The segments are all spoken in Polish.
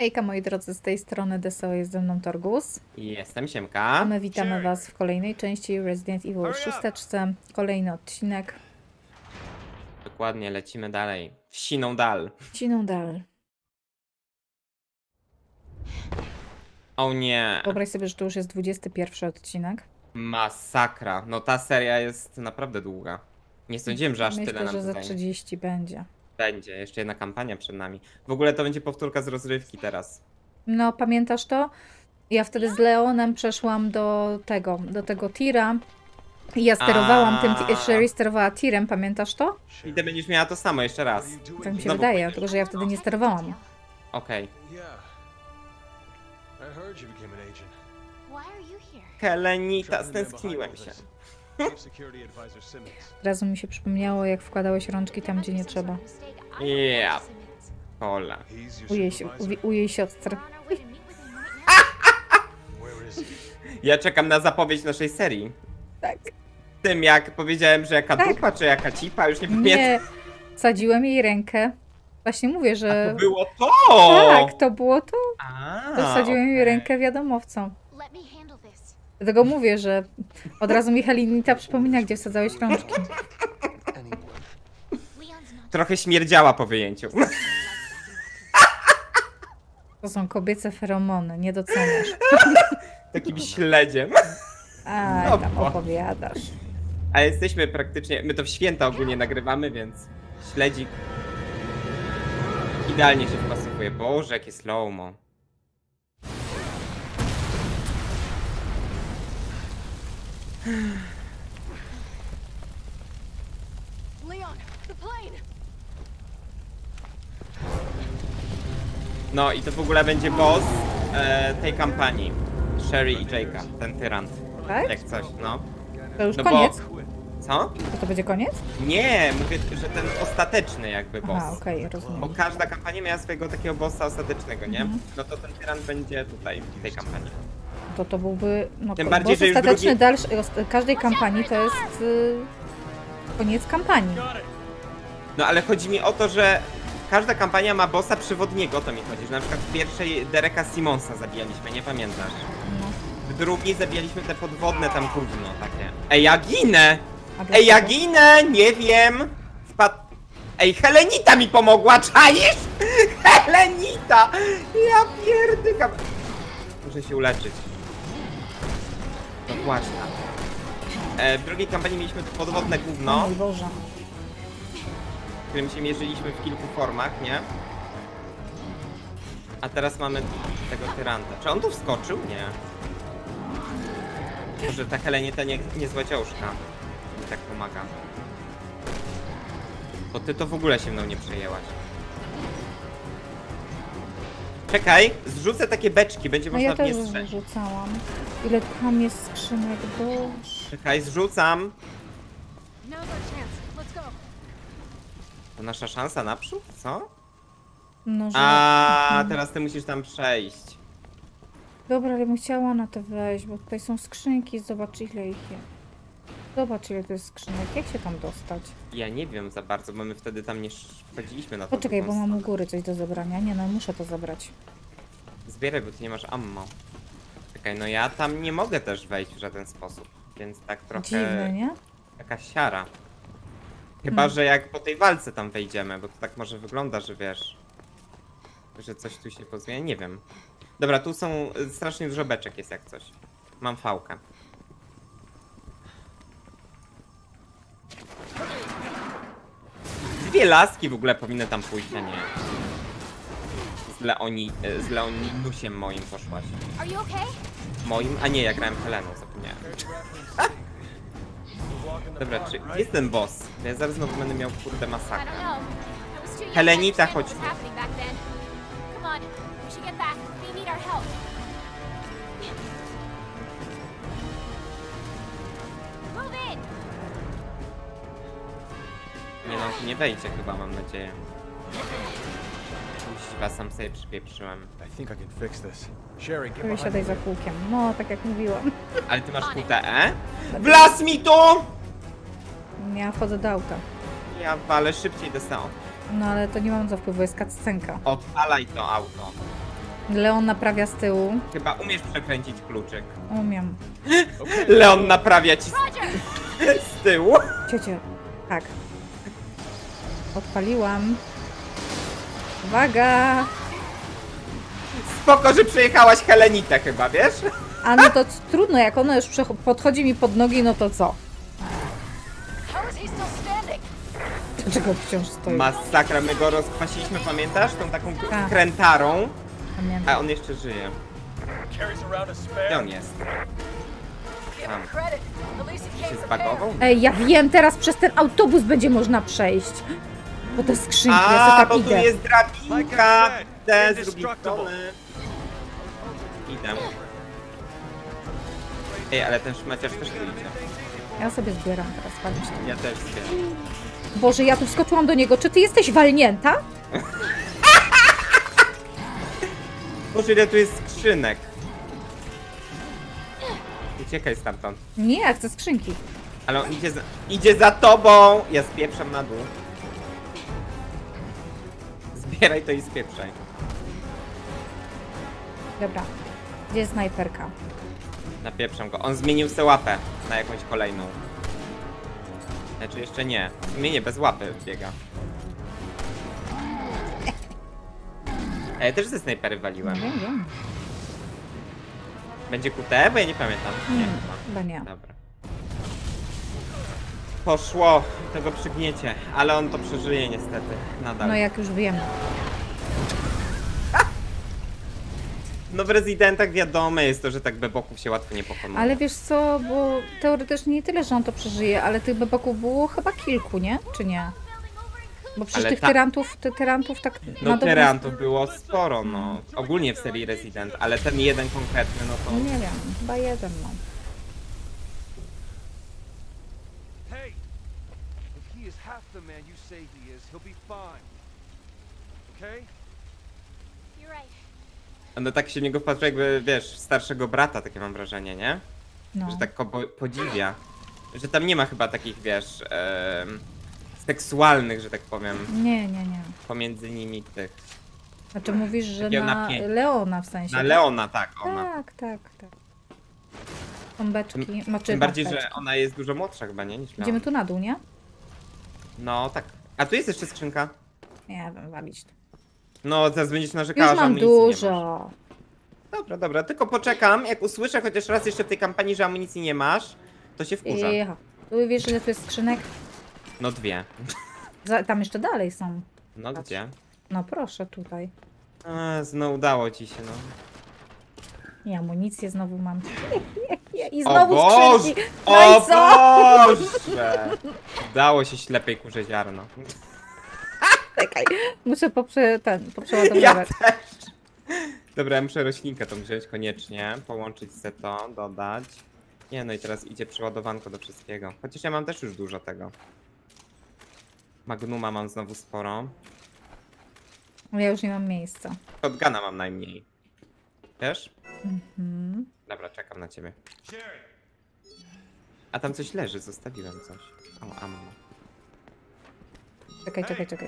Hejka moi drodzy, z tej strony Deso, jest ze mną Torgus. Jestem A Siemka. my witamy was w kolejnej części Resident Evil 6. Kolejny odcinek. Dokładnie, lecimy dalej. W siną dal. Ciną dal. O nie. Wyobraź sobie, że to już jest 21 odcinek. Masakra. No ta seria jest naprawdę długa. Nie sądziłem, że aż tyle Myślę, nam że to za zajmie. 30 będzie. Będzie, jeszcze jedna kampania przed nami. W ogóle to będzie powtórka z rozrywki teraz. No, pamiętasz to? Ja wtedy z Leonem przeszłam do tego tira. I ja sterowałam tym, Sherry sterowała tirem, pamiętasz to? I ty będziesz miała to samo jeszcze raz. Tak mi się Znowu wydaje, pójdziesz. tylko że ja wtedy nie sterowałam. Okej. I heard you became an agent. Why are you here? Helenita, stęskniłem się. Chief Security Advisor Simmons. Od razu mi się przypomniało, jak wkładałeś rączki tam, gdzie nie trzeba. Yeah. Hola. He's your supervisor. U jej siostry. Where is he? Ja czekam na zapowiedź naszej serii. Tak. Tym jak powiedziałem, że jaka Tak. dupa, czy jaka cipa, już nie pamiętam. Nie, sadziłem jej rękę. Właśnie mówię, A że... to było to! Tak, to było to. A, Wsadziłem jej okej. rękę wiadomowcą. Let me handle this. Dlatego mówię, że od razu mi Helenita przypomina, gdzie wsadzałeś rączki. Anyone. Leon's not Trochę śmierdziała po wyjęciu. To są kobiece feromony, nie doceniasz. Takim śledziem. Aj, No tam bo. opowiadasz. A jesteśmy praktycznie, my to w święta ogólnie nagrywamy, więc śledzik idealnie się wpasowuje. Boże, jakie slow-mo. Leon, the plane. No i to w ogóle będzie boss tej kampanii. Sherry i Jake'a, ten tyrant. Tak? Jak coś, no. To już No koniec? Co? To będzie koniec? Nie, mówię, że ten ostateczny jakby boss. Aha, okej, rozumiem. Bo każda kampania miała swojego takiego bossa ostatecznego, nie? Mhm. No to ten tyrant będzie tutaj, w tej kampanii. To byłby... No, Tym bardziej, boss że już ostateczny drugi- dalszy, każdej kampanii to jest koniec kampanii. No ale chodzi mi o to, że każda kampania ma bossa przewodniego, o to mi chodzi. Że na przykład w pierwszej Dereka Simonsa zabijaliśmy, nie pamiętasz? No. W drugiej zabijaliśmy te podwodne tam gówno takie. Ej, ja ginę! A Ej, ja dlaczego? ginę! Nie wiem! Ej, Helenita mi pomogła, czaisz? Helenita! Ja pierdykam. Muszę się uleczyć. No właśnie. W drugiej kampanii mieliśmy to podwodne O gówno, mój Boże. którym się mierzyliśmy w kilku formach, nie? A teraz mamy tego tyranta. Czy on tu wskoczył? Nie. Może ta Helenita niezła ciążka mi tak pomaga. Bo ty to w ogóle się mną nie przejęłaś. Czekaj, zrzucę takie beczki, będzie No można ja w nie też strzelić. rzucałam. Ile tam jest skrzynek, Boże. Czekaj, zrzucam. Now's our chance. Let's go. To nasza szansa naprzód? Co? No, że... A teraz ty musisz tam przejść. Dobra, ale bym chciała na to wejść, bo tutaj są skrzynki, zobacz ile ich jest. Zobacz ile to jest skrzynek, jak się tam dostać? Ja nie wiem za bardzo, bo my wtedy tam nie wchodziliśmy na to. Poczekaj, bo mam u góry coś do zabrania. Nie no, muszę to zabrać. Zbieraj, bo ty nie masz ammo. Czekaj, no ja tam nie mogę też wejść w żaden sposób, więc tak trochę... Dziwne, nie? Taka siara. Chyba, że jak po tej walce tam wejdziemy, bo to tak może wygląda, że wiesz... Że coś tu się pozmienia, nie wiem. Dobra, tu są strasznie dużo beczek jest jak coś. Mam fałkę. Dwie laski w ogóle powinny tam pójść, a nie. Z Leoninusiem moim poszłaś. Are you okay? Moim? A nie, ja grałem Heleną, zapomniałem. Dobra, czy jest ten boss? Ja zaraz znowu będę miał kurde I masakrę. don't know. I was too young to Helenita, understand chodź what tu. was happening back then. Come on, we should get back. They need our help. Move in. Nie no, tu nie wejdzie chyba, mam nadzieję. Kuźwa, sam sobie przypieprzyłem. I think I can fix this. Sherry, get Wysiadaj behind za me. kółkiem. No, tak jak mówiłam. Ale ty masz QTE? Wlazł mi tu! Ja wchodzę do auta. Ja walę szybciej do SEO. No ale to nie mam za wpływu, jest cutscenka. Odpalaj to auto. Leon naprawia z tyłu. Chyba umiesz przekręcić kluczyk. Umiem. Leon naprawia ci z tyłu. Ciociu. Tak. Odpaliłam. Uwaga! Spoko, że przejechałaś Helenitę chyba, wiesz? A no to trudno, jak ono już podchodzi mi pod nogi, no to co? How is he still standing? Dlaczego wciąż stoi? Masakra, my go rozkwasiliśmy, pamiętasz? Tą taką Tak. krętarą. Pamiętam. A on jeszcze żyje. Carries around a Gdzie spare. on jest? Give Tam. him credit. At least he Się came prepared. zbagował? Ej, ja wiem, teraz przez ten autobus będzie można przejść. Po te skrzynki, ja A, sobie tak bo tu idę. jest drabinka. Idę z drugiej Indestructible. strony. Idę. Ej, ale ten szmaciarz też tu idzie. Ja sobie zbieram teraz, patrzcie. Ja też zbieram. Boże, ja tu wskoczyłam do niego. Czy ty jesteś walnięta? Boże, ile tu jest skrzynek. Uciekaj stamtąd. Nie, ja chcę skrzynki. Ale on idzie za tobą! Ja spieprzam na dół. Zbieraj to i spieprzaj. Dobra. Gdzie jest snajperka? Napieprzam go. On zmienił sobie łapę na jakąś kolejną. Znaczy jeszcze nie. Zmienię bez łapy biega. Ja też ze snajpery waliłem. Wiem. Będzie QT? Bo ja nie pamiętam. Nie, chyba. Chyba nie. Dobra. Poszło. Tego przygniecie. Ale on to przeżyje niestety. Nadal. No jak już wiem. No w Residentach wiadome jest to, że tak beboków się łatwo nie pokonuje. Ale wiesz co, bo teoretycznie nie tyle, że on to przeżyje, ale tych bebaków było chyba kilku, nie? Czy nie? Bo przecież Ale tych tak. tyrantów tak No na dobrą tyrantów było sporo, no. Ogólnie w serii Resident, ale ten jeden konkretny, no to... Nie wiem, chyba jeden, no. Hey, if he is half the man you say he is, he'll be fine. Okay? You're right. No tak się w niego wpatruje jakby, wiesz, starszego brata, takie mam wrażenie, nie? No. Że tak go podziwia. Że tam nie ma chyba takich, wiesz, seksualnych, że tak powiem, Nie. pomiędzy nimi tych. Znaczy mówisz, że Takiego na napięcia. Leona w sensie. Na tak? Leona, tak, ona. Tak. Beczki, Tym bardziej, że ona jest dużo młodsza chyba, nie? Niż Leon. Idziemy tu na dół, nie? No, tak. A tu jest jeszcze skrzynka. Nie wiem, walić to. No, teraz będziesz narzekała, Już że mam amunicji nie masz. dużo. Dobra, tylko poczekam. Jak usłyszę chociaż raz jeszcze w tej kampanii, że amunicji nie masz, to się wkurzę. Iha. Tu wiesz, ile tu jest skrzynek? No 2. Tam jeszcze dalej są. No Patrz. gdzie? No proszę, tutaj. No udało ci się, no. I amunicję znowu mam. I O znowu Boże! skrzynki. No O i co? Boże! Udało się ślepej kurze ziarno. Czekaj, muszę Ja poprzeładowywać. też. Dobra, ja muszę roślinkę tą wziąć koniecznie, połączyć se to, dodać. Nie, no i teraz idzie przeładowanko do wszystkiego. Chociaż ja mam też już dużo tego. Magnuma mam znowu sporo. Ja już nie mam miejsca. Shotguna mam najmniej. Wiesz? Mhm. Dobra, czekam na ciebie. Sherry, A tam coś leży, zostawiłem coś. O, ammo. Czekaj.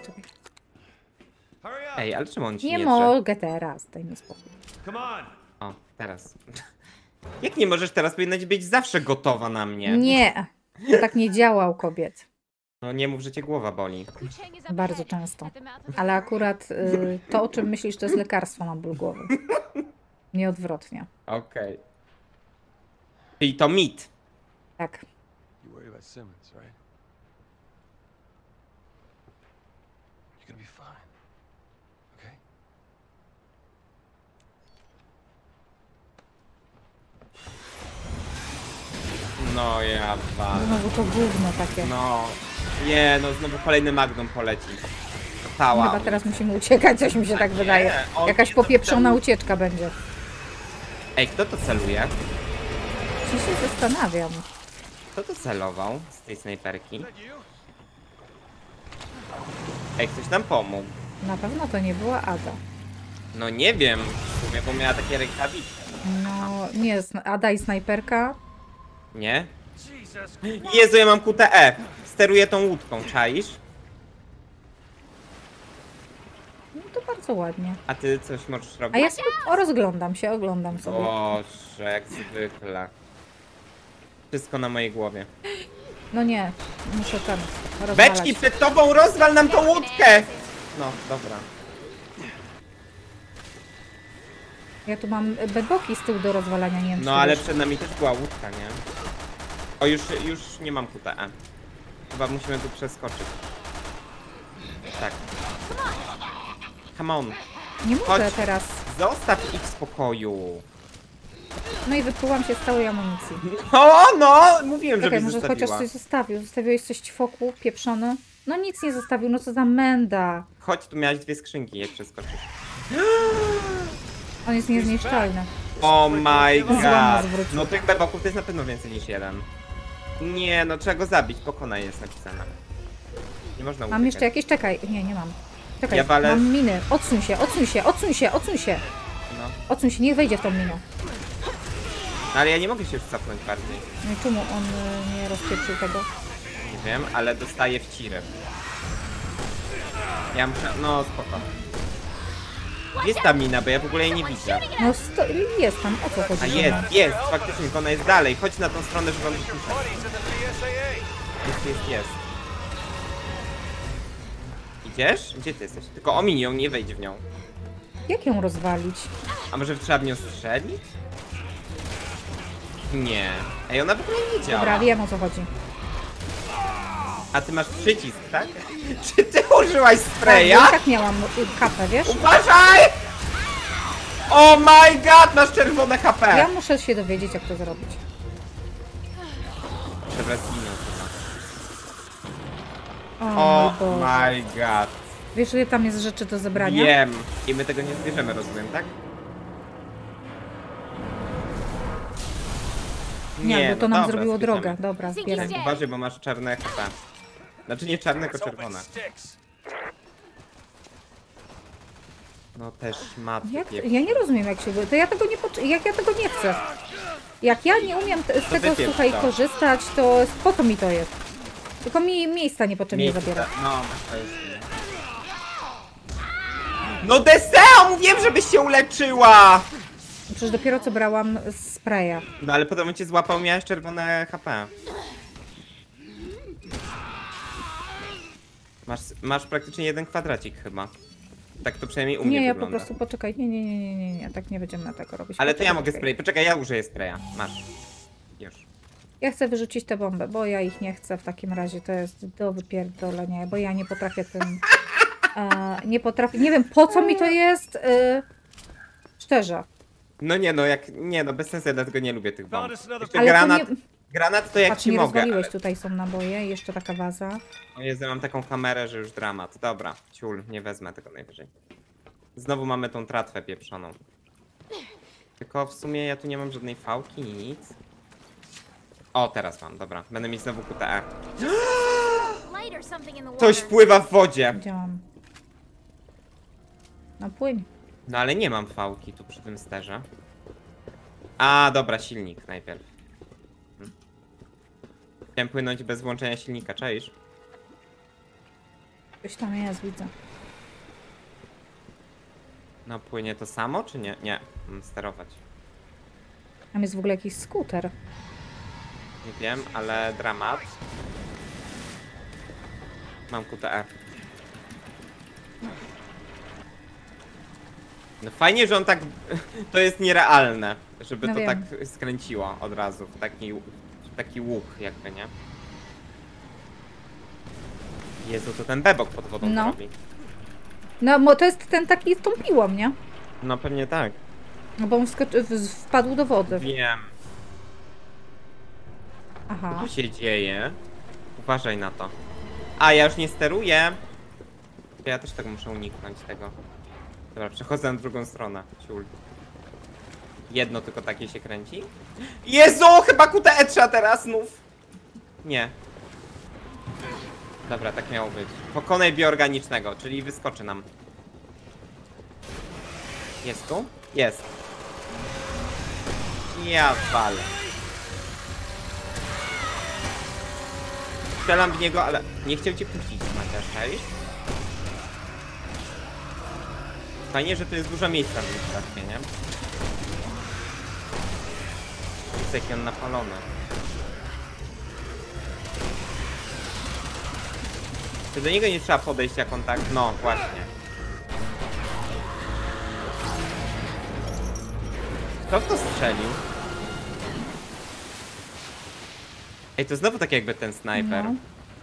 hurry up. Ej, ale czemu on ci Nie nie mogę teraz, daj mi spokój. Come on. O, teraz. Jak nie możesz teraz? Powinnaś być zawsze gotowa na mnie. Nie, to tak nie działa u kobiet. No nie mów, że cię głowa boli. Kucheng is up Bardzo ahead, często. at the mouth of Ale the akurat to, o czym myślisz, to jest lekarstwo na ból głowy. Nie odwrotnie. Okej. Czyli to mit. Tak. You worry about Simmons, right? You're gonna be fine. Okay? No ja walę. Znowu to gówno takie. No. Nie, no znowu kolejny Magnum poleci. Cała. Chyba teraz musimy uciekać, coś mi się tak wydaje. on Jakaś nie popieprzona zaczął. ucieczka będzie. Ej, kto to celuje? Ci się zastanawiam. Kto to celował z tej snajperki? Is that you? Ej, ktoś nam pomógł. Na pewno to nie była Ada. No nie wiem, w sumie, bo miała takie rękawice. No, nie, Ada i snajperka. Nie? Jesus. Jezu, ja mam QTE. Steruję tą łódką, czaisz? No to bardzo bardzo ładnie. A ty coś możesz robić? A ja sobie rozglądam się, oglądam sobie. Boże, jak zwykle. Wszystko na mojej głowie. No nie, muszę tam rozwalać. Beczki przed tobą, rozwal nam tą łódkę! No, dobra. Ja tu mam bedboki z tyłu do rozwalania, nie wiem, czy No to ale wiesz. przed nami też była łódka, nie? O, już nie mam QTE. Chyba musimy tu przeskoczyć. Tak. Come on. Nie mogę Chodź. teraz. Zostaw ich w spokoju. No i wyplułam się z całej amunicji. No! Mówiłem, Czekaj, żebyś może chociaż zostawiła. coś zostawił. Zostawiłeś coś ćwoku, pieprzony? No nic nie zostawił, no co za menda. Chodź, tu miałeś 2 skrzynki, jak przeskoczysz. On jest niezniszczalny. Oh my Zła nas god. wrócił. No tych beboków to jest na pewno więcej niż jeden. Nie, no trzeba go zabić, pokonaj jest napisane. Nie można Mam uciekać. jeszcze jakieś, czekaj, nie mam. Czekaj, Ja walę- mam miny. Odsuń się, odsuń się, odsuń się, odsuń się. No. Odsuń się, niech wejdzie w tą minę. Ale ja nie mogę się już cofnąć bardziej. No i czemu on nie rozpieprzył tego? Nie wiem, ale dostaję w ciry. Ja muszę... No, spoko. Gdzie jest ta mina, bo ja w ogóle jej nie widzę. No jest tam, o co chodzi? A jest, faktycznie, tylko ona jest dalej. Chodź na tą stronę, żeby on wypuszczał. Buddies in the PSAA. Jest. Idziesz? Gdzie ty jesteś? Tylko omiń ją, nie wejdź w nią. Jak ją rozwalić? A może trzeba w nią strzelić? Nie. Ej, ona w ogóle nie działa. Dobra, wiem o co chodzi. A ty masz przycisk, tak? Czy ty użyłaś Tak, bo spraya? i tak miałam kapę, wiesz? Uważaj! Oh my god, masz czerwone HP! Ja muszę się dowiedzieć, jak to zrobić. Dobra, zginął chyba. O, Oh mój Boże. my god. Wiesz, ile tam jest rzeczy do zebrania? Wiem. I my tego nie zbierzemy, rozumiem, tak? Nie, bo to nam dobra, zrobiło zbierzemy. drogę. Dobra, zbieram. Dzięki. Uważaj, bo masz czarne HP. Znaczy nie czarne, tylko Let's hope it czerwone. sticks. No też matki. Ja nie rozumiem, jak się... To ja tego nie... Jak ja tego nie chcę. Jak ja nie umiem z tego, wypieprz słuchaj, to. korzystać, to po co mi to jest? Tylko mi miejsca niepotrzebnie zabiera. No, to jest... No Deseo, mówiłem, żebyś się uleczyła! Przecież dopiero co brałam spraya. No ale potem on cię złapał, miałeś czerwone HP. Masz praktycznie jeden kwadracik chyba. Tak to przynajmniej u mnie Nie, ja po wygląda. prostu poczekaj. Nie, tak nie będziemy tego robić. Ale to ja Poczekaj, mogę poczekaj. spray. Poczekaj, ja użyję spraya. Masz. Już. Ja chcę wyrzucić tę bombę, bo ja ich nie chcę w takim razie. To jest do wypierdolenia, bo ja nie potrafię tym... nie potrafię... Nie wiem, po co mi to jest... szczerze. No nie no, nie no, bez sensu, ja dlatego nie lubię tych bomb. Found us another Jeszcze Ale granat, to nie... granat to jak Patrz, ci nie mogę. rozwaliłeś, Ale... tutaj są naboje, jeszcze taka waza. O Jezu, mam taką kamerę, że już dramat. Dobra, ciul, nie wezmę tego najwyżej. Znowu mamy tą tratwę pieprzoną. Tylko w sumie ja tu nie mam żadnej fałki, nic. O, teraz mam, dobra. Będę mieć znowu QTE. Light or something in the water. Coś pływa w wodzie. Działam. No płyń. No ale nie mam fałki tu przy tym sterze. A, dobra, silnik najpierw. Chciałem płynąć bez włączenia silnika, czaisz? Coś tam jest, widzę. No płynie to samo, czy nie? Nie, mam sterować. Tam jest w ogóle jakiś skuter. Nie wiem, ale dramat. Mam QTE. No fajnie, że on tak... To jest nierealne, żeby No to wiem. tak skręciło od razu w taki łuk jakby, nie? Jezu, to ten bebok pod wodą No. to robi. No, bo to jest ten taki z tą piłą, nie? No pewnie tak. No bo on wpadł do wody. Wiem. Aha. Co tu się dzieje? Uważaj na to. A, ja już nie steruję. Ja też tego muszę uniknąć tego. Dobra, przechodzę na drugą stronę. Ciul. Jedno tylko takie się kręci. Jezu, chyba QTE trzeba teraz znów. Nie. Dobra, tak miało być. Pokonaj bioorganicznego, czyli wyskoczy nam. Jest tu? Jest. Ja walę. Strzelam w niego, ale nie chciał cię puścić, Maciasz, czaisz? Fajnie, że tu jest dużo miejsca w tym szafie, nie? Jest jaki on napalony. Czy do niego nie trzeba podejść jak on tak? No, właśnie. Kto w to strzelił? Ej, to znowu tak jakby ten snajper. No.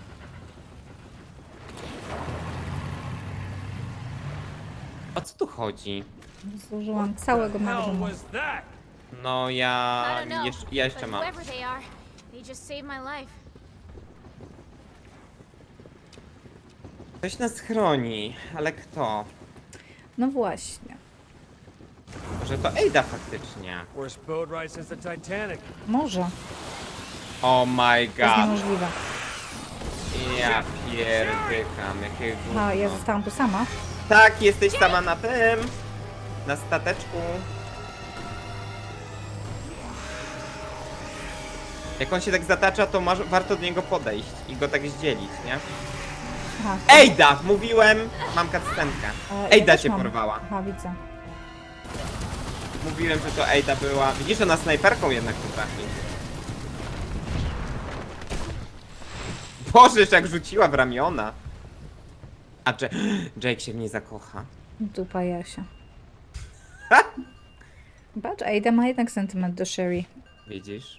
O co tu chodzi? Zużyłam całego Hell magazynku. was that? No I ja don't know, jeszcze but mam. whoever they are, they just saved my life. Ktoś nas chroni, ale kto? No właśnie. Może to Ada faktycznie. Worst boat ride since the Titanic. Może. Oh my To jest god. niemożliwe. Ja pierdykam, jakie gówno. A, ja zostałam tu sama. Tak, jesteś sama na tym. Na stateczku. Jak on się tak zatacza, to warto do niego podejść i go tak zdzielić, nie? Aha. Ejda! Mówiłem! Mam cutscenkę. Ja Ejda też cię mam. porwała. Aha, widzę. Mówiłem, że to Ejda była. Widzisz, ona snajperką jednak tu trafi. Boże, jak rzuciła w ramiona. A Jake się w niej zakocha. Dupa Jasia. Patrz, Ada ma jednak sentyment do Sherry. Widzisz?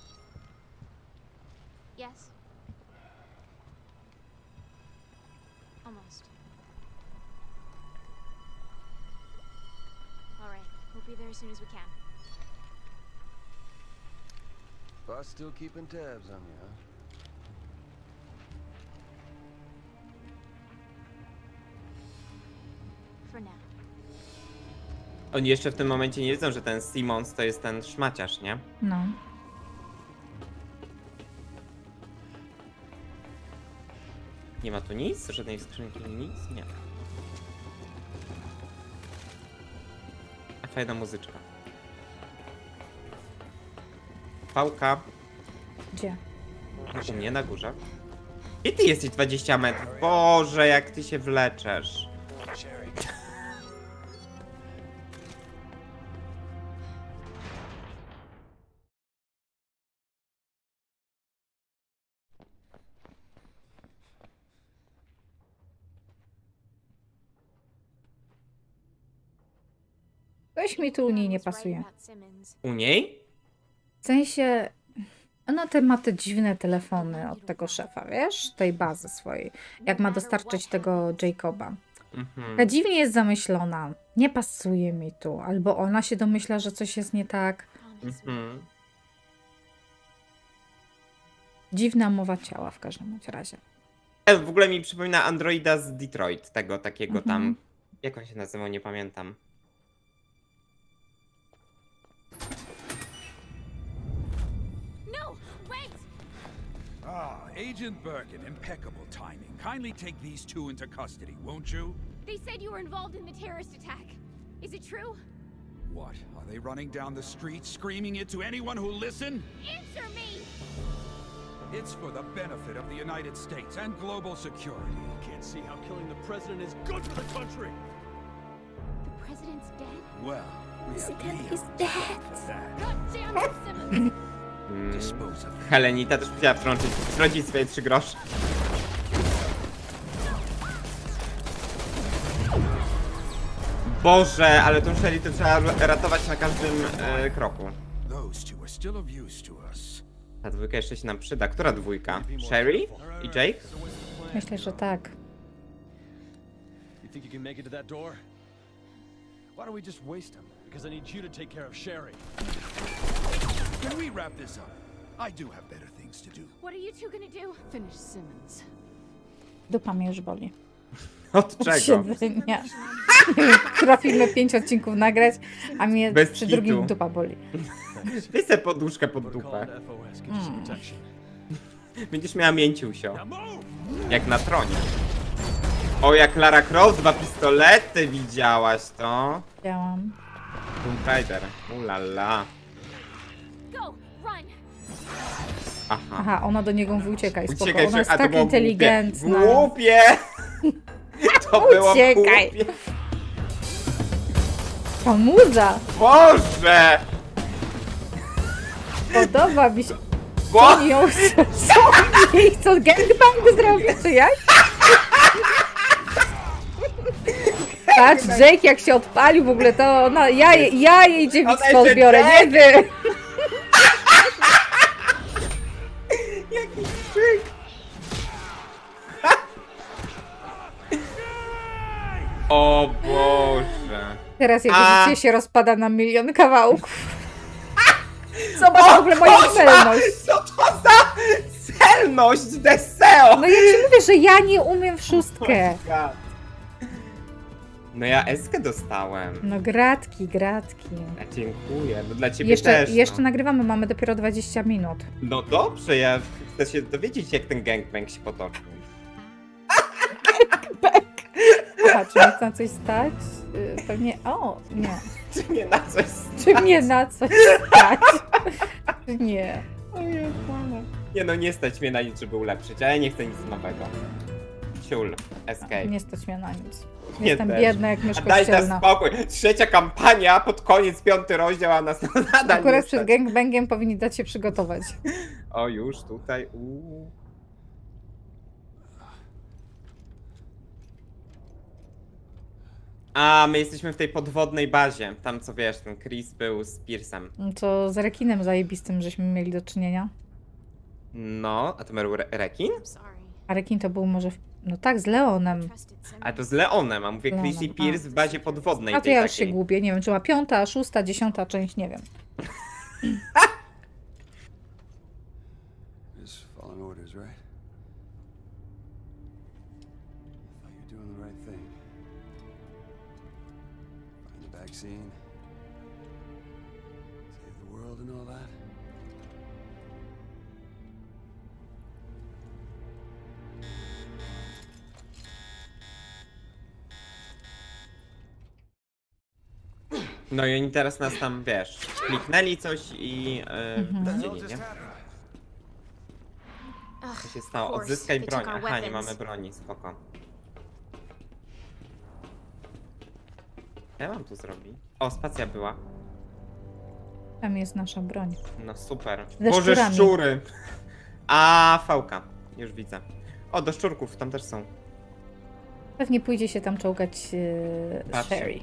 Yes. Almost. All right, we'll be there as soon as we can. Boss still keeping tabs on you, huh? For now. Oni jeszcze w tym momencie nie wiedzą, że ten Simmons to jest ten szmaciarz, nie? No. Nie ma tu nic? Żadnej skrzynki, nic? Nie. A fajna muzyczka. Pałka. Gdzie? U mnie na górze. I ty jesteś 20 metrów. Boże, jak ty się wleczesz. Coś mi tu u niej nie Someone was right pasuje. about Simmons. U niej? W sensie, ona ma te dziwne telefony od tego szefa, wiesz? Tej bazy swojej. Jak ma dostarczyć tego Jacoba. Mhm. Taka dziwnie jest zamyślona. Nie pasuje mi tu. Albo ona się domyśla, że coś jest nie tak. Promise me. Mhm. Dziwna mowa ciała w każdym bądź razie. W ogóle mi przypomina androida z Detroit. Tego takiego tam. Mhm. Jak on się nazywał? Nie pamiętam. No, wait! Ah, Agent Birkin, impeccable timing. Kindly take these two into custody, won't you? They said you were involved in the terrorist attack. Is it true? What, are they running down the street screaming it to anyone who'll listen? Answer me! It's for the benefit of the United States and global security. Can't see how killing the president is good for the country. The president's dead? Well, we have President legal is proof dead. of that. God damn it, Simmons! Dispose of them. Helenita też chciała wtrącić swoje 3 grosze. Boże, ale tą Shelly to trzeba ratować na każdym kroku. Those two are still of use to us. Ta dwójka jeszcze się nam przyda. Która dwójka? Sherry i Jake? Myślę, że tak. You think you can make it to that door? Why don't we just waste him? Because I need you to take care of Sherry. Can we wrap this up? I do have better things to do. What are you two gonna do? Finish Simmons. Dupa mnie już boli. Od czego? Siedzenia. Trafimy 5 odcinków nagrać, a mnie Bez przy kitu. drugim dupa boli. Weź sobie poduszkę pod Call dupę. it FOS, get you some protection. Będziesz miała mięciusio. Now move! Jak na tronie. O, jak Lara Croft, 2 pistolety widziałaś to? Działam. Tomb Raider. Ulala. Go! Run! Aha. Aha, ona do niego mówi uciekaj, spoko. Uciekaj, Ona jest a to tak było inteligentna. Głupie! To było Uciekaj. głupie. Ta muza! Boże! Podoba mi się. Bo... Co ją jej chcą gangbang zrobić, czy jak? Patrz, Jake jak się odpalił w ogóle, to ona, ja jej dziewictwo Ona jeszcze odbiorę, nie Jake. wy! Jaki krzyk! O Boże! Teraz jego A. życie się rozpada na milion kawałków. Zobacz w ogóle moją celność. Co to za celność, Deseo? No ja ci mówię, że ja nie umiem w szóstkę. No ja Eskę dostałem. No gratki. A dziękuję, no dla ciebie też. Jeszcze no. nagrywamy, mamy dopiero 20 minut. No dobrze, ja chcę się dowiedzieć, jak ten gangbang się potoczył. Aha, czy nic na coś stać? Pewnie, o, nie. Czy nie na coś Czy mnie na coś stać? Nie. Nie no, nie stać mnie na nic, żeby ulepszyć, ale nie chcę nic nowego. Ciul, escape. Nie stać mnie na nic. Nie Jestem też. biedna jak A mysz daj nas kościelna. spokój. 3. kampania, pod koniec 5. rozdział, a nas nadal nie Akurat przed stać. gangbangiem powinni dać się przygotować. O, już tutaj, A, my jesteśmy w tej podwodnej bazie. Tam co wiesz, ten Chris był z Piersem. To z rekinem zajebistym żeśmy mieli do czynienia. No, a to był rekin? Sorry. A rekin to był może... No tak, z Leonem. Trusted Sim. A to z Leonem, a mówię Chris i Leonem, Pierce w bazie podwodnej. A to tej ja już się takiej. gubię. Nie wiem, czy ma 5., 6., 10. część, nie wiem. Just following orders, right? Thought you were doing the right thing. Find the vaccine. Save the world and all that. No i oni teraz nas tam, wiesz, kliknęli coś i wrzucili, nie? Co się stało? Odzyskaj broń. Aha, nie mamy broni, spoko. Ja mam tu zrobić. O, spacja była. Tam jest nasza broń. No super. Ze Boże, szczurami. szczury! A, fałka. Już widzę. O, do szczurków tam też są. Pewnie pójdzie się tam czołgać Patrzcie. Sherry.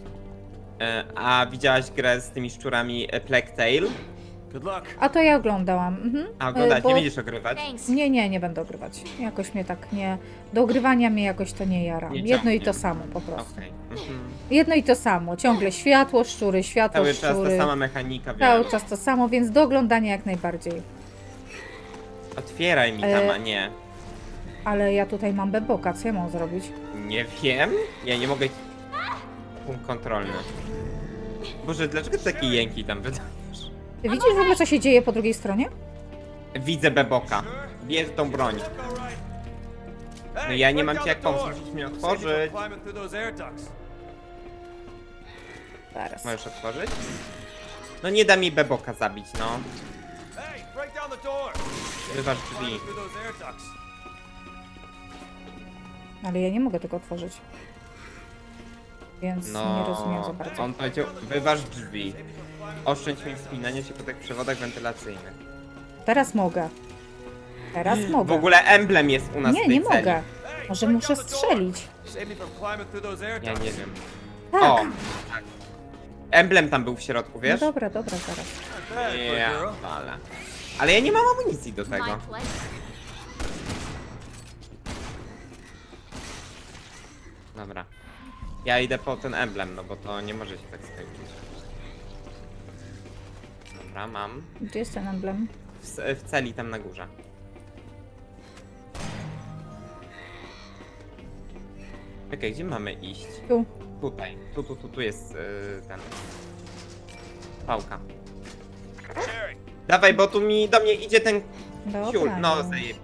A widziałaś grę z tymi szczurami Plague Tale? Good luck. A to ja oglądałam. Mhm. A oglądać, Bo- nie będziesz ogrywać? Thanks. Nie będę ogrywać. Jakoś mnie tak nie... Do ogrywania mnie jakoś to nie jara. Nie Jedno i ciągnie. to samo po prostu. Okej. Mhm. Jedno i to samo. Ciągle światło, szczury, światło, Cały czas szczury. ta sama mechanika, Cały wiem. czas to samo, więc do oglądania jak najbardziej. Otwieraj mi tam, a nie. Ale ja tutaj mam beboka, co ja mam zrobić? Nie wiem. Ja nie mogę... Punkt kontrolny. Boże, dlaczego ty takie jęki tam wydajesz? Ty widzisz w ogóle, co się dzieje po drugiej stronie? Widzę beboka. Bierz tą broń. No ja nie mam ci jak pomóc, musisz mnie otworzyć. Zaraz. Możesz otworzyć? No nie da mi beboka zabić, no. Wyważ drzwi. Ale ja nie mogę tego otworzyć. Więc No, nie rozumiem za bardzo. on powiedział, wyważ drzwi. Oszczędź mi wspinania się po tych przewodach wentylacyjnych. Teraz mogę. Teraz W mogę. ogóle emblem jest u nas w Nie, tej nie celi. mogę. Może muszę strzelić. Ja nie wiem. Tak. O! Tak. Emblem tam był w środku, No wiesz? dobra, zaraz. Ja, ale ja nie mam amunicji do tego. My place. Dobra. Ja idę po ten emblem, no bo to nie może się tak skończyć. Dobra, mam. Gdzie jest ten emblem? W celi tam na górze. Okej, gdzie mamy iść? Tu. Tutaj. Tu jest ten... Pałka. Dawaj, bo tu do mnie idzie ten Dobra. ciul. No, już. zajebiście.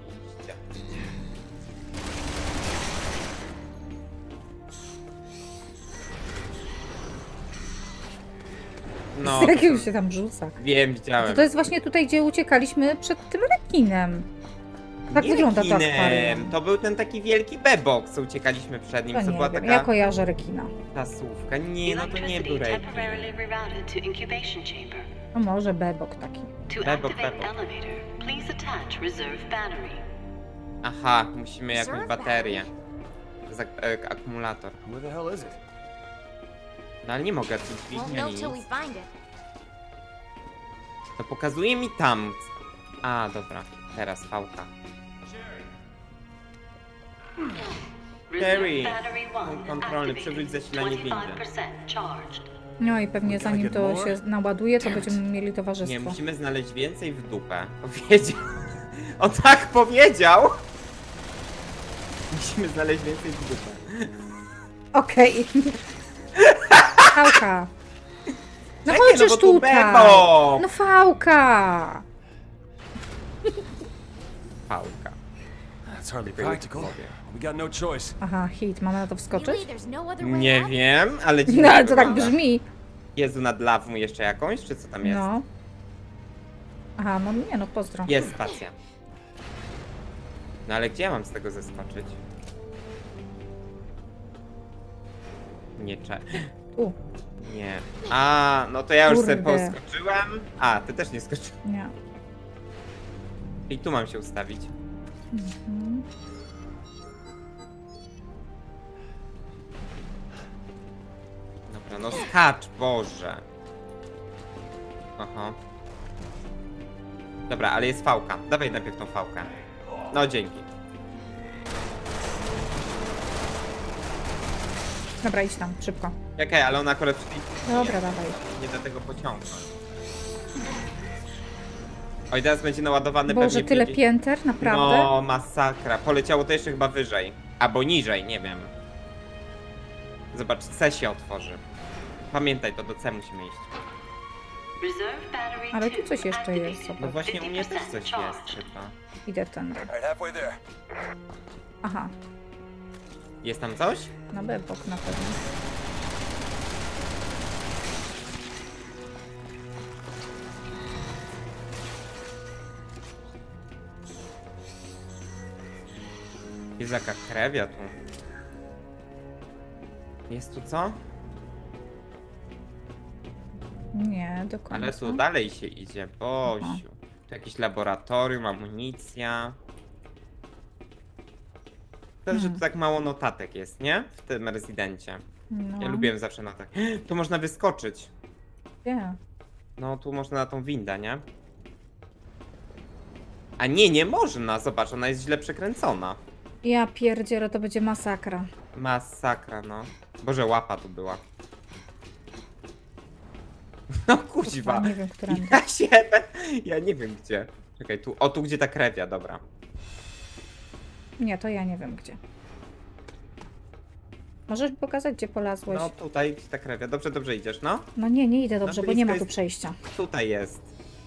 No, Z jakiego się tam rzuca? wiem, widziałem. To jest właśnie tutaj, gdzie uciekaliśmy przed tym rekinem. Tak Nie wygląda to rekinem, akwarium. to był ten taki wielki bebok, co uciekaliśmy przed nim, To co nie była wiem, taka ja kojarzę rekina. tasówka. Nie, no to nie był rekin. temporarily rerouted to incubation chamber. No może bebok taki. To Bebok, activate bebok. elevator, please attach reserve battery. Aha, musimy jakąś Reserve baterię. Akumulator. Where the hell is it? No ale nie mogę, tu Won't dźwignia know nic. till we find it. To pokazuje mi tam. A, dobra. Teraz fałka. Terry, Reserve battery punkt 1 kontrolny, activated. przywróć zasilanie windy. 25% charged. No i pewnie zanim to się naładuje, to będziemy mieli Nie, towarzystwo. musimy znaleźć więcej w dupę. Powiedział. On tak powiedział! Musimy znaleźć więcej w dupę. Okej. Fałka. No Czekaj, chociaż bo tu tutaj. bebok! No fałka. Fałka. That's hardly Tylko practical. mówię. We got no choice. Aha, hit. Mamy na to wskoczyć? Really, there's no other way Nie out? wiem, ale dziwnie No ale to tak wygląda. brzmi. Jezu, nad lawą jeszcze jakąś, czy co tam jest? No. Aha, no nie no, pozdro. Jest spacja. No ale gdzie ja mam z tego zeskoczyć? Nie U, Nie. A, no to ja już sobie Kurde. poskoczyłem. A, ty też nie skoczyłeś. nie. I tu mam się ustawić. Mhm. Dobra, no skacz, Boże. Aha. Dobra, ale jest fałka. Dawaj najpierw tą fałkę. No dzięki. Dobra, idź tam, szybko. Okej, ale ona akurat Dobra, dawaj. nie da tego pociągnąć. Oj, teraz będzie naładowany Boże, pewnie tyle 50. pięter? Naprawdę? No, masakra. Poleciało to jeszcze chyba wyżej. Albo niżej, nie wiem. Zobacz, C się otworzy. Pamiętaj, to do C musimy iść. Reserve battery Ale tu 2 coś jeszcze jest, activated. No zobacz. właśnie u mnie też 50% coś jest charged. chyba. Idę tędy. All right, halfway there. Aha, Jest tam coś? na bebok na pewno. Jest jaka krewia tu. Jest tu co? Nie, do końca. Ale tu dalej się idzie, Boziu. Tu jakieś laboratorium, amunicja. To, że tu tak mało notatek jest, nie? W tym rezydencie. No, Ja lubiłem zawsze notatek. Tu można wyskoczyć. Nie. No, tu można na tą windę, nie? A nie, nie można. Zobacz, ona jest źle przekręcona. Ja pierdzielę, to będzie masakra. Masakra, no. Boże, łapa tu była. No kuźwa. Nie wiem, którędy. Ja nie wiem gdzie. Czekaj, tu. O, tu gdzie ta krewia, dobra. Nie, to ja nie wiem gdzie. Możesz mi pokazać, gdzie polazłeś? No tutaj gdzie ta krewia. Dobrze, dobrze idziesz, no. No nie, nie idę dobrze, bo nie ma blisko tu jest- przejścia. Tutaj jest.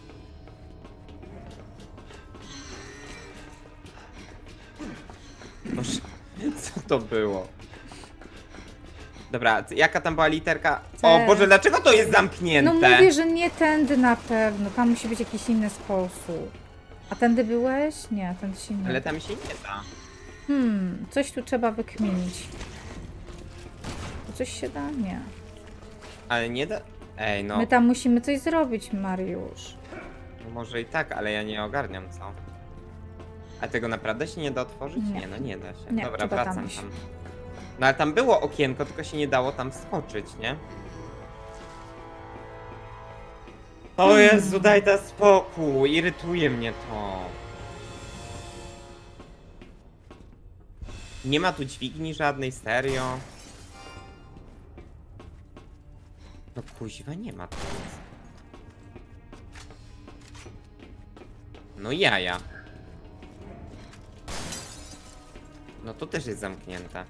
Boże, co to było? Dobra, jaka tam była literka? O C. Boże, dlaczego to jest zamknięte? No mówię, że nie tędy na pewno. Tam musi być jakiś inny sposób. A tędy byłeś? Nie, tędy się nie. Ale tam się nie da. Coś tu trzeba wykminić. Tu coś się da? Nie. Ale nie da... Ej, no. My tam musimy coś zrobić, Mariusz. No może i tak, ale ja nie ogarniam co. A tego naprawdę się nie da otworzyć? Nie. Nie, no nie da się. Nie, Dobra, trzeba tam wracam iść. tam. No ale tam było okienko, tylko się nie dało tam wskoczyć, nie? O Jezu, daj ta spokój, irytuje mnie to. Nie ma tu dźwigni żadnej, serio. No kuźwa, nie ma tu nic. No jaja. No to też jest zamknięte.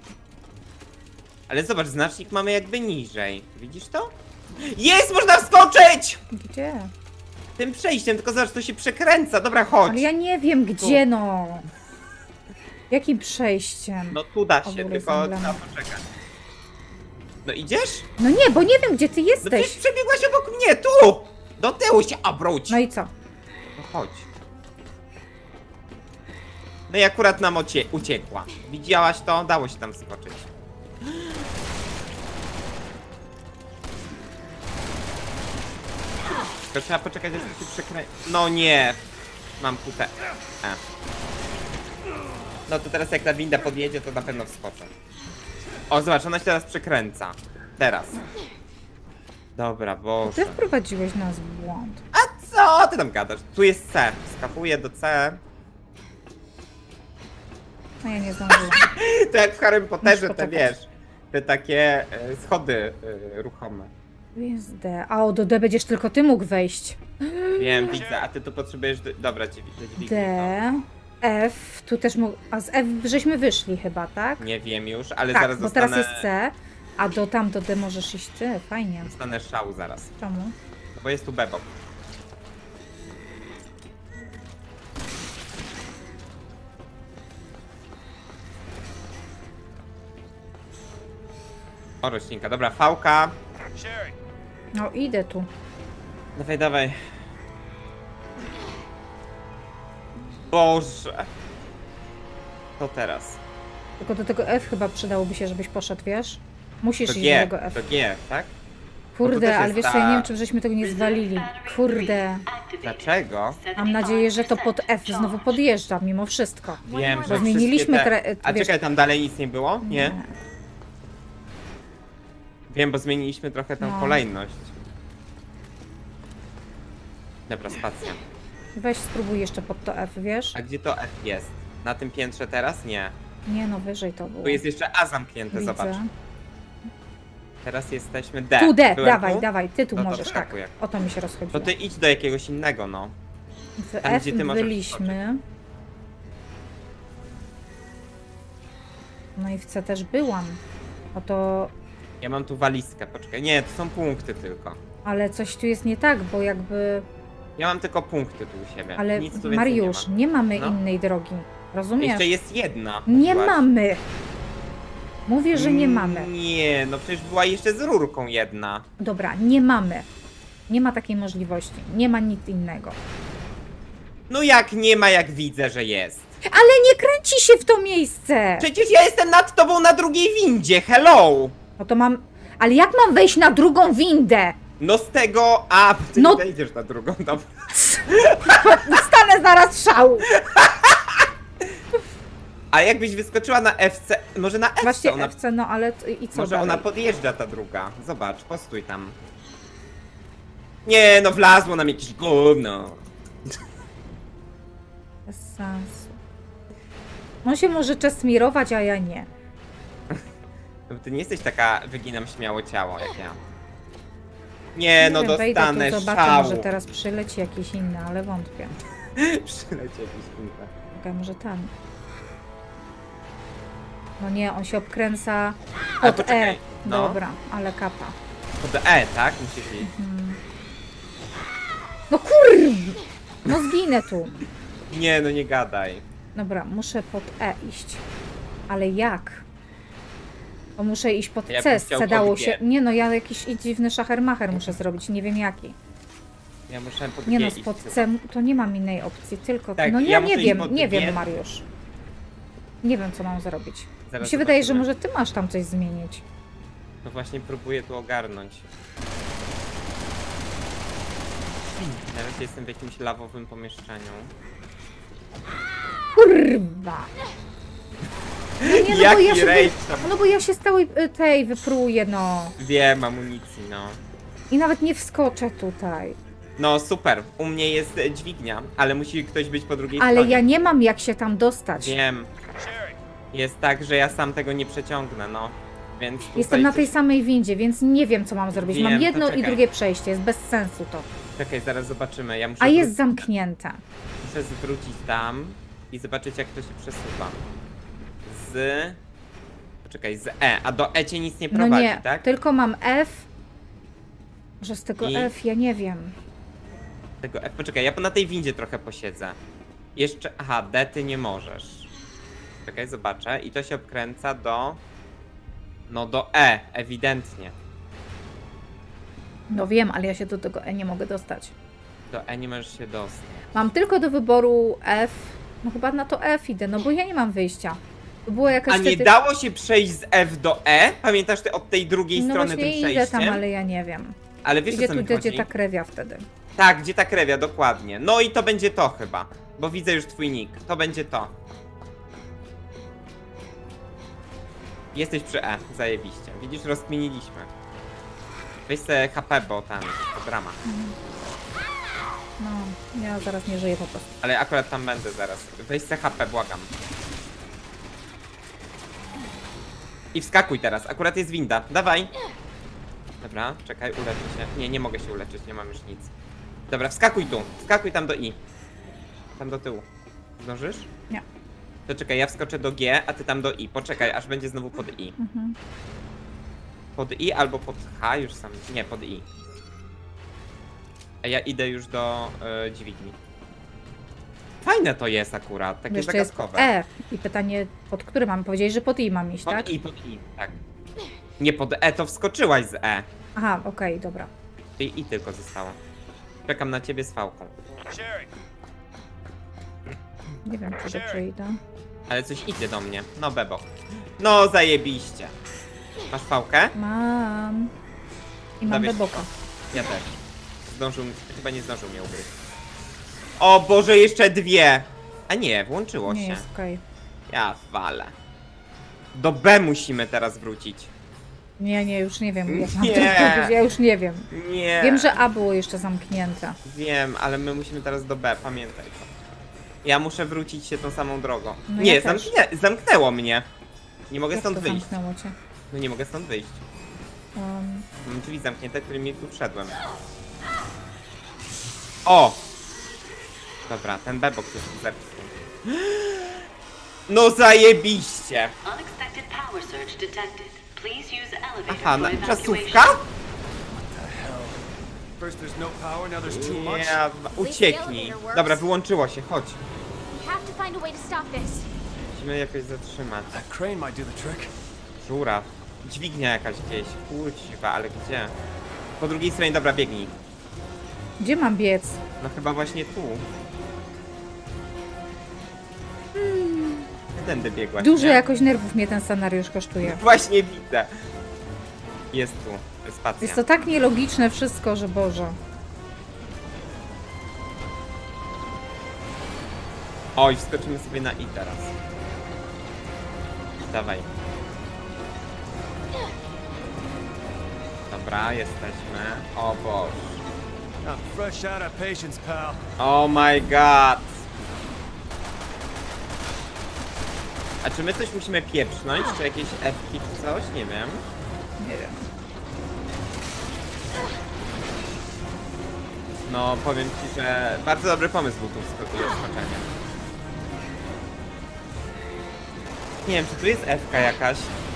Ale zobacz, znacznik mamy jakby niżej. Widzisz to? Jest! Można wskoczyć! Gdzie? Tym przejściem, tylko zobacz, to się przekręca. Dobra, chodź. Ale ja nie wiem gdzie, no. Jakim przejściem? No tu da się, Ogóle tylko zemdlamy. trzeba poczekać. No idziesz? No nie, bo nie wiem gdzie ty No przecież jesteś. przebiegłaś obok mnie, tu! Do tyłu się obróć! No i co? No chodź. No i akurat nam uciekła. Widziałaś to? Dało się tam skoczyć. Tylko trzeba poczekać, aż to się przekręci. No nie! Mam kutę. No to teraz jak ta winda podjedzie, to na pewno wskoczę. O, zobacz, ona się teraz przekręca. Teraz. Dobra, Ty Boże. wprowadziłeś nas w błąd. A co ty tam gadasz? Tu jest C. Skakuję do C. No ja nie zdążyłam. To jak w Harrym Potterze, Muszę te poczekać. wiesz, te takie schody ruchome. Tu jest D. A o, do D będziesz tylko ty mógł wejść. Wiem, widzę, a ty tu potrzebujesz... Dobra, dźwigni. D, F, tu też mógł... A z F żeśmy wyszli chyba, tak? Nie wiem już, ale Tak, zaraz bo teraz dostanę... jest C, a do D możesz iść ty, fajnie. Dostanę szału zaraz. Czemu? No bo jest tu bebop. O, roślinka. Dobra, fałka. Sherry, No idę tu. Dawaj, dawaj. Boże. To teraz. Tylko do tego F chyba przydałoby się, żebyś poszedł, wiesz? Musisz To iść G, do tego F. to G, tak? Kurde, też ale jest wiesz co, ta- ja nie wiem, czy żeśmy tego nie zwalili. Kurde. Dlaczego? Mam nadzieję, że to pod F znowu podjeżdża, mimo wszystko. Wiem, Bo że zmieniliśmy wszystkie te... A wiesz- czekaj, tam dalej nic nie było? Nie? Wiem, bo zmieniliśmy trochę tę No. kolejność. Dobra, spacja. Weź spróbuj jeszcze pod to F, wiesz? A gdzie to F jest? Na tym piętrze teraz? Nie. Nie no, wyżej to było. Tu jest jeszcze A zamknięte, Widzę. zobacz. Teraz jesteśmy D. Tu D, Byłem dawaj, tu? dawaj, ty tu No to możesz, tak. wskakuję. O to mi się rozchodziło. To ty idź do jakiegoś innego, no. W tam, F gdzie ty możesz byliśmy. No i w C też byłam. No to... Ja mam tu walizkę, poczekaj. Nie, to są punkty tylko. Ale coś tu jest nie tak, bo jakby... Ja mam tylko punkty tu u siebie. Ale Nic tu więcej Mariusz, nie nie mamy No. innej drogi. ma. Rozumiesz? Jeszcze jest jedna. Nie mówiłaś. mamy. Mówię, że nie mamy. Nie, no przecież była jeszcze z rurką jedna. Dobra, nie mamy. Nie ma takiej możliwości. Nie ma nic innego. No jak nie ma, jak widzę, że jest. Ale nie kręci się w to miejsce! Przecież ja jestem nad tobą na drugiej windzie, hello! No to mam... Ale jak mam wejść na drugą windę? No z tego... A, ty No- nie wejdziesz na drugą, dobra. Stanę zaraz szału! A jakbyś wyskoczyła na FC... Może na FC Właśnie ona... FC, no ale i co Może dalej? ona podjeżdża, ta druga. Zobacz, postój tam. Nie, no wlazło nam jakieś gówno. Bez sensu. On się może czesmirować, a ja nie. No, ty nie jesteś taka, wyginam śmiało ciało, jak ja. Nie, no wiem, wejdę dostanę tu, zobaczę, szału. może teraz przyleci jakieś inne, ale wątpię. Przyleci jakiś inny. Okej, może tam. No nie, on się obkręca Ale pod poczekaj, E. no. Dobra, ale kapa. Pod E, tak? Musisz iść. No kurwa! No zginę tu. Nie, no nie gadaj. Dobra, muszę pod E iść. Ale jak? O, muszę iść pod Ja C. bym Z chciał C dało pod G. się... Nie no, ja jakiś dziwny szachermacher muszę zrobić, nie wiem jaki. Ja muszę pod Nie G no, iść spod chyba. C to nie mam innej opcji, tylko... Tak, no ja ja muszę nie iść wiem, pod nie G. wiem, Mariusz. Nie wiem, co mam zrobić. Zaraz Mi się wydaje, że zobaczymy. może ty masz tam coś zmienić. No właśnie próbuję tu ogarnąć. Na razie jestem w jakimś lawowym pomieszczeniu. Kurwa! No nie, no bo ja się... rage tam. No bo ja się z całej tej wypruję, no. Wiem, amunicji, no. I nawet nie wskoczę tutaj. No super, u mnie jest dźwignia, ale musi ktoś być po drugiej Ale stronie. ja nie mam jak się tam dostać. Wiem. Jest tak, że ja sam tego nie przeciągnę, no. Więc tutaj Jestem na tej coś- samej windzie, więc nie wiem, co mam zrobić. Wiem, Mam to jedno i czekaj. drugie przejście, jest bez sensu to. Czekaj, zaraz zobaczymy. Ja muszę, A jest zamknięte. muszę zwrócić tam i zobaczyć, jak to się przesuwa. Z... Poczekaj, z E. A do E cię nic nie No prowadzi, nie, tak? tylko mam F. Że z tego I? F, ja nie wiem. Tego F. Poczekaj, ja na tej windzie trochę posiedzę. Jeszcze... Aha, D ty nie możesz. Czekaj, zobaczę. I to się obkręca do... No do E, ewidentnie. No wiem, ale ja się do tego E nie mogę dostać. Do E nie możesz się dostać. Mam tylko do wyboru F No chyba na to F idę, no bo ja nie mam wyjścia. To było jakaś A nie wtedy... dało się przejść z F do E? Pamiętasz ty od tej drugiej No strony właśnie tym idę przejściem? tam, ale ja nie wiem. Ale wiesz, o Idzie co tu, mi gdzie chodzi? ta krewia wtedy. Tak, gdzie ta krewia, dokładnie. No i to będzie to chyba. Bo widzę już twój nick. To będzie to. Jesteś przy E, zajebiście. Widzisz, rozkminiliśmy. Weź sobie HP, bo tam to drama. No, ja zaraz nie żyję po prostu. Ale akurat tam będę zaraz. Weź sobie HP, błagam. I wskakuj teraz, akurat jest winda. Dawaj. Dobra, czekaj, uleczę się. Nie, nie mogę się uleczyć, nie mam już nic. Dobra, wskakuj tu. Wskakuj tam do I. Tam do tyłu. Zdążysz? Nie. To czekaj, ja wskoczę do G, a ty tam do I. Poczekaj, aż będzie znowu pod I. Pod I albo pod H już sam. Nie, pod I. A ja idę już do dźwigni. Fajne to jest akurat, takie Jeszcze jest zagadkowe. E. I pytanie, pod który mam? Powiedzieli, że pod I mam iść, tak? Pod I, tak. Nie pod E, to wskoczyłaś z E. Aha, okej, dobra. I tylko zostało. Czekam na ciebie z fałką. Sherry, Nie wiem, czy dobrze idę. Ale coś idzie do mnie. No bebo. No zajebiście. Masz fałkę? Mam. I mam Dawaj. beboka. Ja też. Chyba nie zdążył mnie ugryźć. O Boże, jeszcze dwie! A nie, włączyło Nie się. jest okej. Ja walę. Do B musimy teraz wrócić. Nie, już nie wiem, jak mam Nie. to zrobić. Ja już nie wiem. Nie. Wiem, że A było jeszcze zamknięte. Wiem, ale my musimy teraz do B, pamiętaj to. Ja muszę wrócić się tą samą drogą. No nie, ja też. zamknęło mnie. Nie mogę Jak stąd to wyjść. zamknęło cię? No nie mogę stąd wyjść. Mam drzwi zamknięte, którymi tu wszedłem. O! Dobra, ten bebok jest zepsuł. No zajebiście! Unexpected power surge detected. Please use elevator Aha, for evacuation. czasówka? first there's no power, now there's too much. Nie, ucieknij. Dobra, wyłączyło się, chodź. We have to find a way to stop this. Musimy jakoś zatrzymać. That crane might do the trick. Żuraw. Dźwignia jakaś gdzieś. Kurciwa, ale gdzie? Po drugiej stronie, dobra, biegnij. Gdzie mam biec? No chyba właśnie tu. Tędy biegłaś, Dużo nie? jakoś nerwów mnie ten scenariusz kosztuje. Właśnie widzę. Jest tu. Spacja. Jest to tak nielogiczne wszystko, że Boże. Oj, wskoczymy sobie na I teraz. Dawaj. Dobra, jesteśmy. O Boże. I'm fresh out of patience, pal. Oh my god. A czy my coś musimy pieprznąć? Czy jakieś F-ki czy coś? Nie wiem. Nie wiem. No, powiem ci, że bardzo dobry pomysł był tu skoczenie. Nie wiem, czy tu jest F-ka jakaś?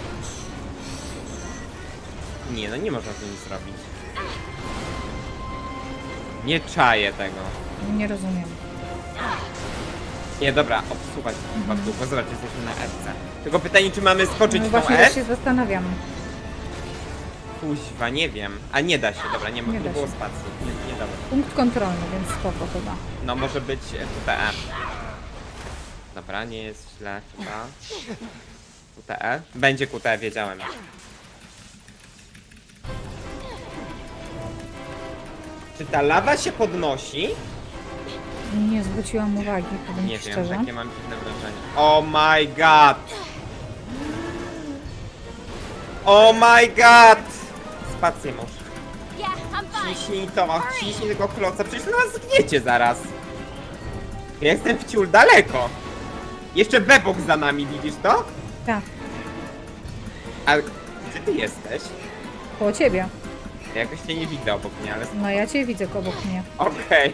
Nie, no nie można tu nic zrobić. Nie czaję tego. Nie rozumiem. Nie, dobra, obsuwać chyba w dół, bo zobacz, jesteśmy na F-ce. Tylko pytanie, czy mamy skoczyć No w tą właśnie też F? się zastanawiam. Kuźwa, nie wiem. A nie da się, dobra, nie Nie da było się. spacji. Nie da. Punkt kontrolny, więc spoko chyba. No może być QTE. Dobra, nie jest źle chyba. QTE? Będzie QTE, wiedziałem. Czy ta lawa się podnosi? Nie zwróciłam uwagi, powiem Nie ci wiem, szczerze. takie mam dziwne wrażenie. Oh my god! Oh my god! Spację muszę. Yeah, I'm fine. Ciśnij to, ciśnij tego kloca, przecież nas zgniecie zaraz. Ja jestem wciul daleko. Jeszcze bebok za nami, widzisz to? Tak, A gdzie ty jesteś? koło ciebie. Ja jakoś cię nie widzę obok mnie, ale... No ja cię widzę obok mnie. Okej.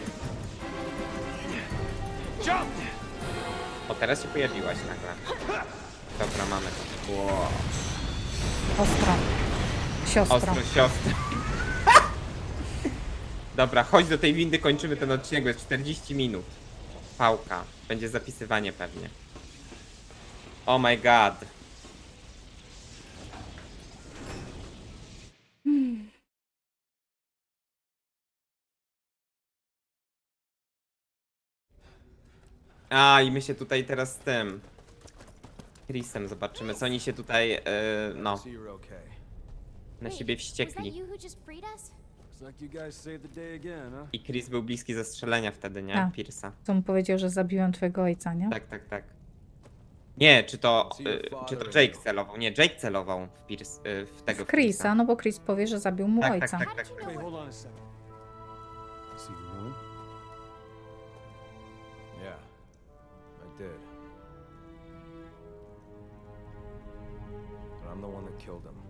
Jump! O, teraz się pojawiłaś nagle. Dobra, mamy to. Wow. Ostro. Siostro. Ostro siostra. Dobra, chodź do tej windy, kończymy ten odcinek, bo jest 40 minut. Pałka. Będzie zapisywanie pewnie. Oh my god. A, i my się tutaj teraz z tym Chrisem zobaczymy, co oni się tutaj, no, See you're okay. na Wait, siebie was that wściekli. you who just freed us? Looks like you guys saved the day again, huh? I Chris był bliski zastrzelenia wtedy, nie? A. Pierce'a. Co mu powiedział, że zabiłem twojego ojca, nie? Tak, tak, tak. Nie, czy to Jake celował? Nie, Jake celował w Pierce, w tego W Chrisa, no bo Chris powie, że zabił mu Tak, ojca. tak, How tak, did tak. you know Wait, what? hold on a second. See the moon? Yeah, I did. But I'm the one that killed him.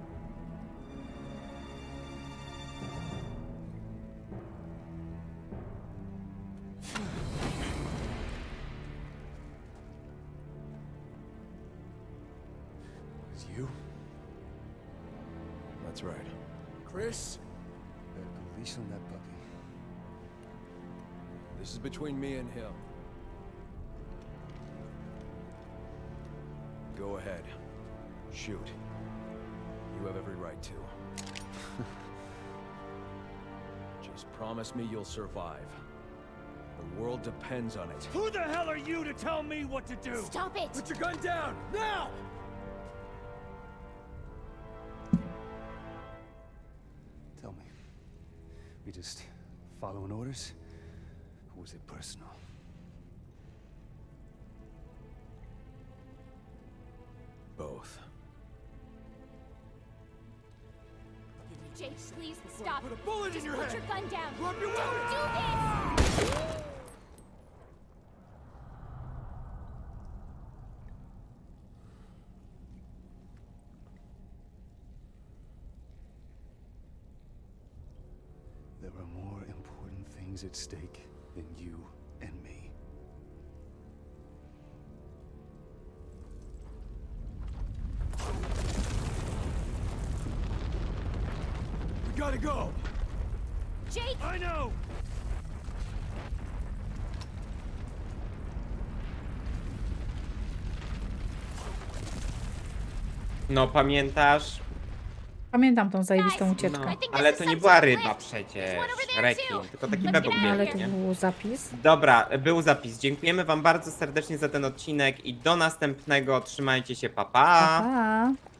It's you? That's right. Chris? A leash on that puppy. This is between me and him. Go ahead. Shoot. You have every right to. Just promise me you'll survive. The world depends on it. Who the hell are you to tell me what to do? Stop it! Put your gun down! Now! Tell me. We just following orders? Or was it personal? Both. Jake, please stop. Put a bullet in Just your put head! your gun down. Drop your Don't weapon! do this! There are more important things at stake than you and me. We gotta go! Jake! I know! No, pamiętasz? Pamiętam tą zajebistą Guys, ucieczkę. No, I think ale this to is nie some była sort of ryba lift. przecież, There's one over there rekin, too. tylko taki Let's bebek get out of Ale biegł, to nie? był zapis. Dobra, był zapis. Dziękujemy wam bardzo serdecznie za ten odcinek i do następnego. Trzymajcie się, pa pa! Pa!